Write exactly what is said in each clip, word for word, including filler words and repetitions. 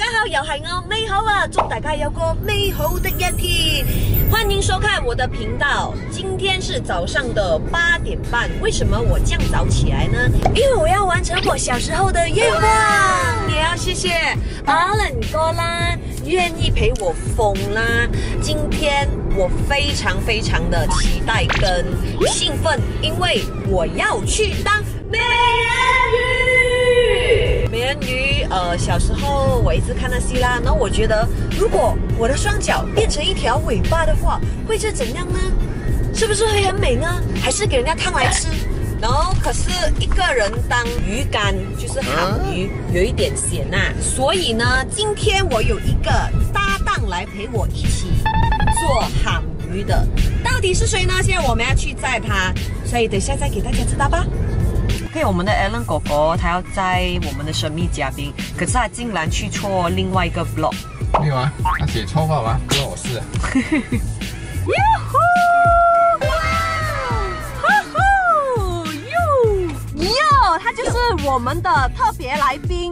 家好，又係我美好啊！祝大家有個美好的一天。歡迎收看我的頻道。今天是早上的八點半。為什麼我這樣早起來呢？因為我要完成我小時候的願望。也要謝謝 Alan 哥啦，願意陪我瘋啦。今天我非常非常的期待跟興奮，因為我要去當美人魚。美人魚，呃，小時候我一直看那戲啦，然後我覺得，如果我的雙腳變成一條尾巴的話，會是怎樣呢？是不是會很美呢？還是給人家燙來吃？然後可是一個人當魚乾，就是鹹魚，有一點鹹啊。所以呢，今天我有一個搭檔來陪我一起做鹹魚的，到底是誰呢？現在我們要去載他，所以等下再給大家知道吧。OK， 我們的 Alan 哥哥他要載我們的神秘嘉賓，可是他竟然去錯另外一個 vlog。 沒有啊，他寫錯吧嗎？不關我事啊。喲，他就是我們的特別來賓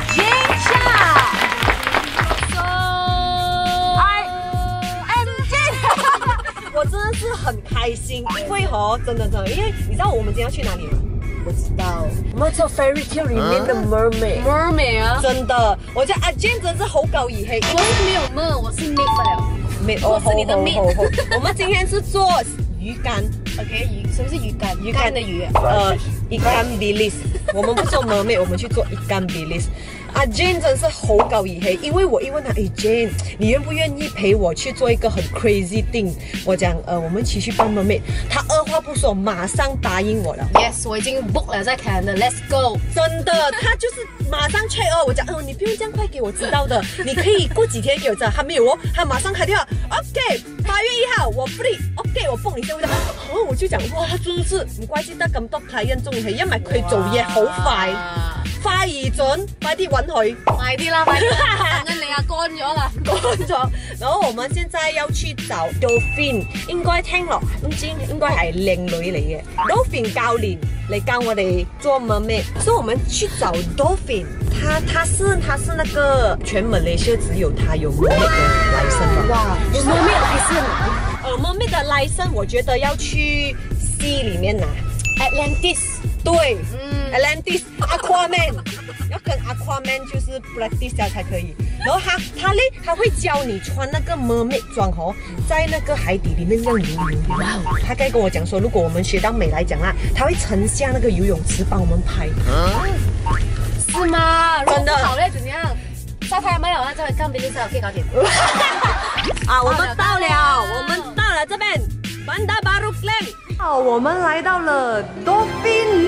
Jane。I am Jane。我真的是很開心，因為哦，真的真的，因為你知道我們今天要去哪裡嗎？我知道，我們做 Fairy Tale 裡面的 Mermaid。Mermaid 啊，真的，我覺得阿 Jane 真是好高義氣。 我是沒有 mer，我是 maid 不了。 maid，我是你的 maid。我們今天是做魚乾 ，OK， 魚，什麼是魚乾？魚乾的魚。 呃，一乾 bilis。我們不做 Mermaid，我們去做一乾 bilis。阿 Jane 真是好高義氣，因為我一問他，誒 Jane，你願不願意陪我去做一個很 crazy thing？我講，呃，我們一起去幫 Mermaid。他二話不說，馬上答應我了。 Yes， 我已經 book 了在 calendar，Let's go。 真的，他就是馬上 check 哦。我講，哦，你不用這樣快給我知道的，你可以過幾天給我知道。他沒有哦，他馬上開電話 ，OK， 八月一號我 free，OK， 我幫你先。我講，哦，我就講，哇，真係唔怪之得咁多客人中意，係因為佢做嘢好快。快而準，快啲揾佢， 快啲啦，快啲啦，等緊你啊，乾咗啦， 乾咗。然後我們現在要去找 Dolphin， 應該聽落唔知應該係靚女嚟嘅 Dolphin 教練嚟教我哋做 mermaid， 所以我們去找 Dolphin， 他他是他是那個全馬來西亞只有他有 mermaid 的 license。哇，有 mermaid license， 呃 mermaid 的 license， 我覺得要去 sea 裡面拿 Atlantis。對，嗯 ，Atlantis、Aquaman， 要跟 Aquaman 就是 practice 下才可以。然後他他呢，他會教你穿那個 mermaid 裝哦，在那個海底裡面這樣游游游。他剛才跟我講說，如果我們學到美來講啦，他會沉下那個游泳池幫我們拍。 是嗎？ 真的好嘞，怎樣？沙拍沒有啊？這裡剛比利時可以搞掂。 啊，我們到了，我們到了這邊 Bandar Baru Klang。好，我們來到了 Dolphin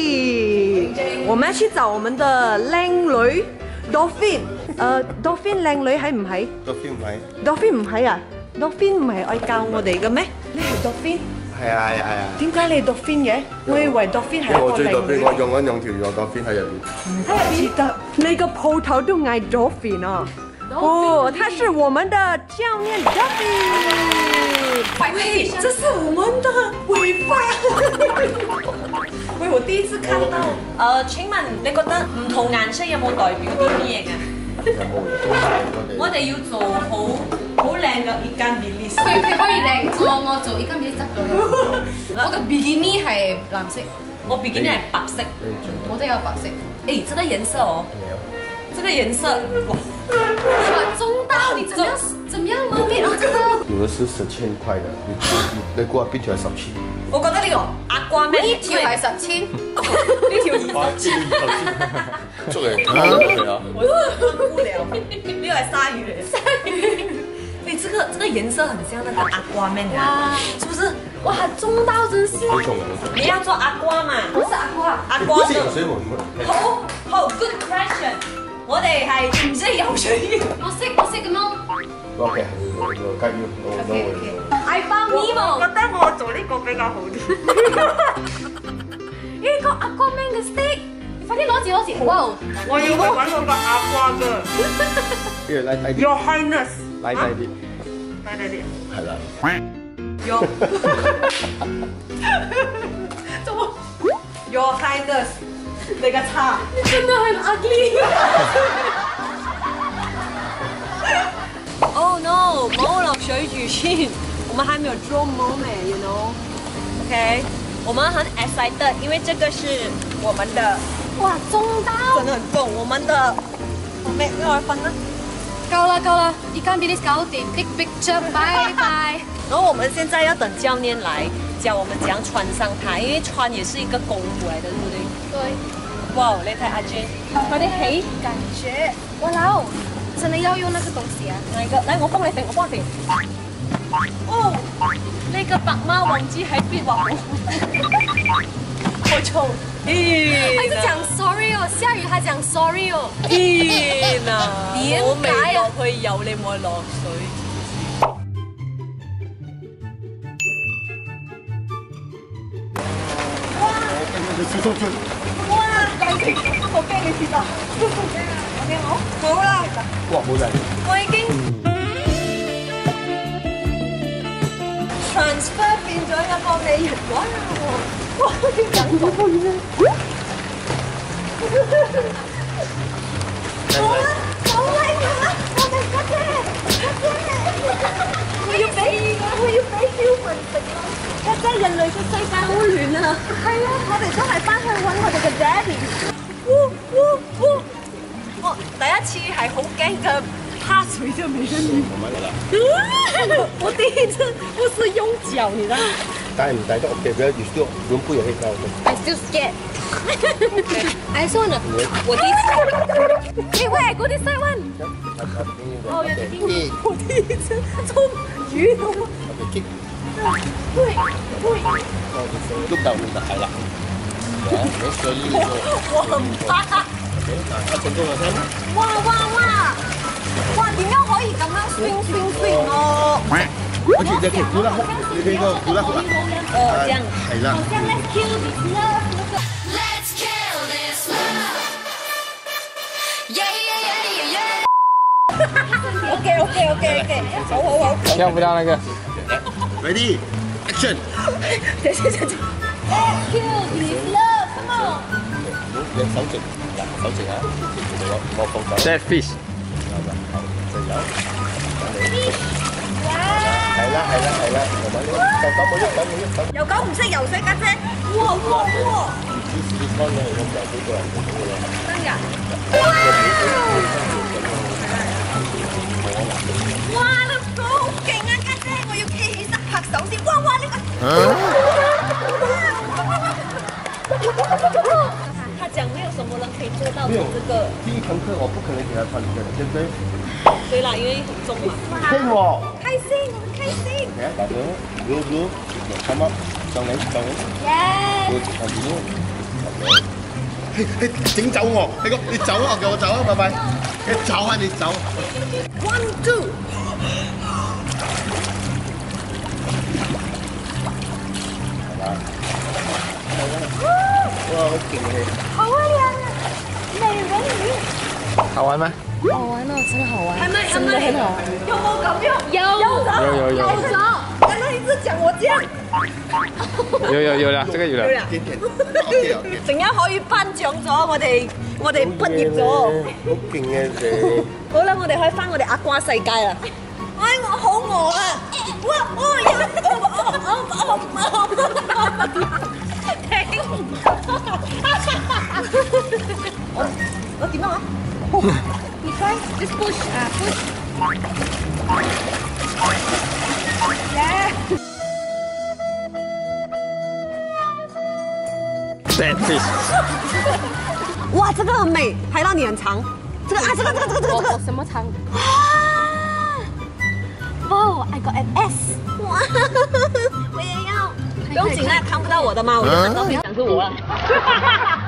Lee， 我們要去找我們的靚女 Dolphin。呃 ，Dolphin 靚女喺唔喺 ？Dolphin 唔喺。 Dolphin 唔喺啊 ？Dolphin 唔係愛教我哋嘅咩？你係 Dolphin？ 係啊係啊係啊。點解你係 Dolphin 嘅？我以為 Dolphin 係一個我最 Dolphin， 我用緊兩條用 Dolphin 喺入邊。 我記得你個鋪頭都嗌 Dolphin 啊。哦，他是我們的教練 Dolphin。喂，這是我們的尾巴。喂，我第一次看到。呃，請問你覺得唔同顏色有冇代表啲咩嘅？ 有冇我哋要做好好靚嘅一間 bilis。 佢佢可以靚裝我做一間 bilis 執到嘅。我嘅 bikini 係藍色， 我 bikini 係白色。 我都有白色。 誒，這個顏色哦。這個顏色，哇！ 哇，中刀，你怎麼樣？怎麼樣 mermaid 啊？這個有的是十千塊的，你你估下邊條係十千？ 我覺得呢個Aquaman呢條係十千， 呢條二十千。 捉嚟睇啊！ 我都不了，呢個係鯊魚嚟嘅。鯊魚。誒，這個這個顏色很像那個 Aquaman 啊，是不是？哇，中刀真是。 好重好重。 你要做 Aqua 嘛？ 我是 Aqua。 Aqua 識游水冇？ 好好 good question。我哋係唔識游水。 我識我識咁樣。 OK，我介意我我我。 I found Nemo。我覺得我做呢個比較好啲。 呢個 Aquaman 嘅 stick，快啲攞住攞住。哇！ 我要去揾嗰個 Aqua 嘅。 呢個拉低啲。 Your Highness。 拉低啲。 拉低啲。 係啦。 Your。做乜 ？Your Highness。你個叉。你真係很 ugly。 训，我们还没有 draw moment，you know？OK， 我们很 excited， 因为这个是我们的， 哇，中到， 真的很重，我们的，我没没有人分呢。 够了够了，一干比你搞定 ，big picture，拜拜。 然后我们现在要等教练来教我们怎样穿上它，因为穿也是一个功夫来的，对不对？ 对， 哇，你睇阿娟，快啲起， 感觉，哇啦，真的要用那个东西啊？ 哪一个？来，我幫你揈，我幫你揈。哦，呢個白貓王子喺邊畫我？我錯。天他一直讲 sorry 哦，下雨他讲 sorry 哦。 天啊！ 點我未解啊落去游，你冇落水。 你小心啲。 哇！大隻，我驚你跌啊！OK 好，好啦， 哇，冇人。 我已經 transfer 變咗一個美人哇！哇！啲感覺。好啦，好啦，我哋家姐，家姐，我要俾我要俾 human 食咯。家姐，人類嘅世界好亂啊！係啊，我哋都係翻去揾我哋嘅 daddy。嗚嗚嗚！我第一次係好驚嘅趴水嘅美人魚。我第一次不是用腳，你知道？ 帶唔帶得 OK，不要 you still don't put your head down。 I still scared. I just wanna. 我第一次。 Hey, where I go this side one? 哦，有啲。 我第一次冲鱼了。 OK， kick。 喂喂， 碌到碌到係啦。係啊，你所以呢個。 我很怕。 OK，嗱，一成功就聽。 哇哇哇！哇，點樣可以咁樣 swing swing swing 哦？ 好似隻旗鼓啦，你睇個鼓啦鼓啦。 哦，這樣。 係啦。 Let's kill this love. Let's kill this love. Yeah, yeah, yeah, yeah, yeah. OK OK OK OK，好好好。 跳不到那个。 Ready, action。 等等等等。 Let's kill this love. Come on. 你手直，嗱手直啊，我我放手。 Dead fish。 就有。係啦係啦係啦，慢慢嚟，手手冇喐手冇喐手。 有狗唔識游水家姐。哇哇哇！ 你你幫咗我就幾個人做到嘅。 真㗎？哇！你好勁啊家姐，我要企起身拍手先。哇哇呢個。他講沒有什麼人可以做到沒有這個。 第一堂課我不可能給他穿這個的，對不對？ 對啦，因為很重嘛。 聽我。 開心，我們開心。 嚟啊，大哥，blue blue，come up，上嚟上嚟。 Yeah. Good，上邊。嘿嘿，整走我，你講你走啊，叫我走啊，拜拜。你走啊，你走。 One two。 係嘛？哇，好勁嘅。 好啊，美人魚。 好玩吗？ 好玩哦，真的好玩。 係咪係咪？ 真的很好玩。 有冇咁樣？ 有有有有有咗。 原來你是講我這樣。 有有有了，這個有了。 對啦。 點點，OK OK。 陣間可以頒獎咗我哋，我哋畢業咗。 好勁嘅你。 好啦，我哋可以翻我哋阿瓜世界啦。哎，我好餓啊！哇，我有，我我我停！我點樣啊？ 你 try just push 啊 push。Yeah。 Dead fish。 哇，這個很美，拍到你很長。這個啊，這個這個這個這個這個。 什麼長？ 哇 Oh, I got an S。 哇，我也要。不用緊啦，看不到我的嗎？我就看到你想是我了。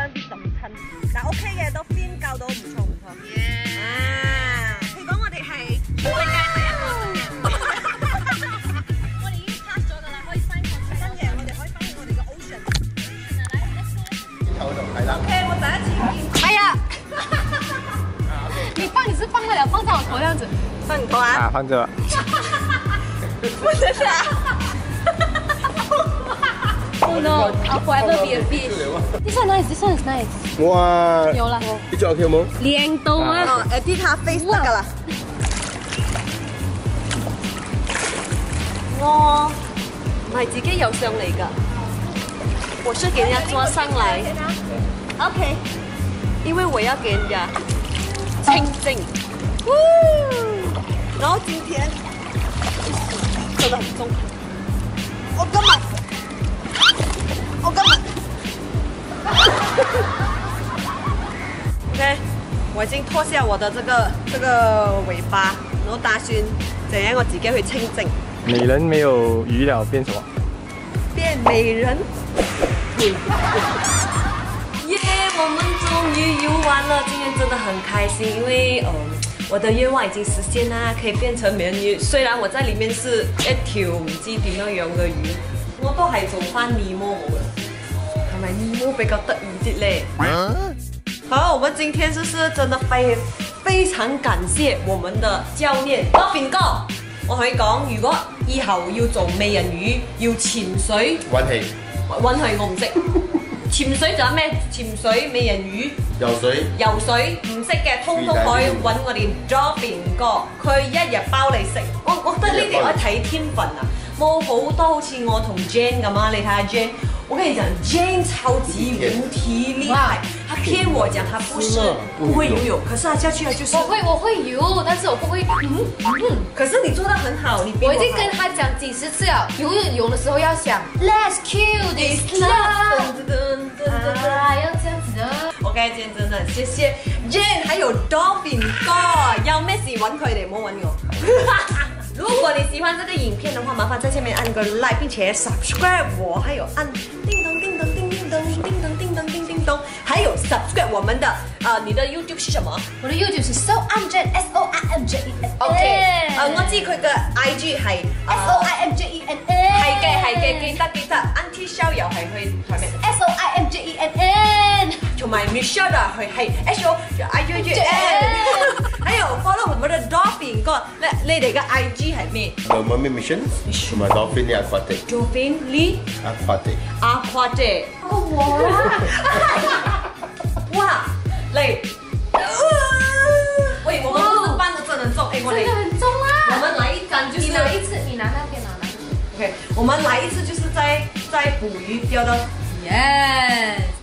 啲咁親，但 OK 嘅，都 feel 教到唔錯唔錯。啊，佢講我哋係世界第一個新嘅， 我哋已經 pass 咗㗎啦，可以翻過去。 新嘅，我哋可以翻去我哋嘅 ocean。 頭度係啦。 OK，我第一次見。 哎呀，你放你是放得了，放在我頭這樣子。 放唔到啊？ 啊，放着。 我真係啊！ Oh no, I'll forever be a fish. This one nice, this one is nice. 哇！ 有啦， 呢隻 OK 好冇？ 靚到啊！ 哦，edit 下 face 得㗎啦。我唔係自己游上嚟㗎，我是給人家抓上來。OK， 因為我要給人家清靜。然後今天真的很重，我根本。 我根本，OK， 我已經脫下我的這個這個尾巴，然後打算怎樣我自己去清靜。 美人沒有魚了，變什麼？ 變美人。耶！我們終於游完了，今天真的很開心，因為嗯，我的願望已經實現啦，可以變成美人魚。雖然我在裡面是一條唔知點樣樣嘅魚。 我都係做翻尼莫好嘅，係咪尼莫比較得意啲咧？好，我們今天就是真的非非常感謝我們的教練 Dolphin 哥。我同你講，如果以後要做美人魚，要潛水， 運氣、 運氣我唔識。潛水仲有咩？潛水、美人魚、 游水、 游水唔識嘅，通通可以揾我哋 Dolphin 哥，佢一日包你食。我我覺得呢啲可以睇天分啊！ 冇好多好似我同 Jane 咁啊！你睇下 Jane， 我跟你講 Jane 超級無敵厲害，他騙我講他不是不會游泳，可是他下去了就是。 我會我會游，但是我不會嗯嗯。 可是你做得很好，你比我我已經跟他講幾十次了，游泳泳的時候要想 Let's kill this love， 啊，要這樣子的。 OK， 今天真的謝謝 Jane， 還有 Dolphin 哥，有咩事揾佢哋，唔好揾我。如果你喜歡這個影片的話，麻煩在下面按個 like， 並且 subscribe 我，還有按叮咚叮咚叮叮咚叮咚叮咚叮叮咚，還有 subscribe 我們的呃，你的 YouTube 是什麼？ 我的 YouTube 是 So I'm Jane S O I M J E N。 OK， 呃，我知佢嘅 I G 係 S O I M J E N N。 係嘅係嘅，記得記得 ，Auntie Show 又係去係咩 ？S O I M J E N N。 同埋 Michelle 佢係 H O I U U N。還有 follow 我們的 Dolphin 哥，你你哋嘅 I G 係咩 Mermaid Mission 同埋 Dolphin Aquatic。 Dolphin Lee Aquatic。 Aquatic。我啦！哇，嚟！喂，我們不是搬得真的重，哎，我哋真的很重啊！ 我們來一竿就是你拿一次，你拿那邊拿那邊。 OK，我們來一次就是在在捕魚釣到 Yes。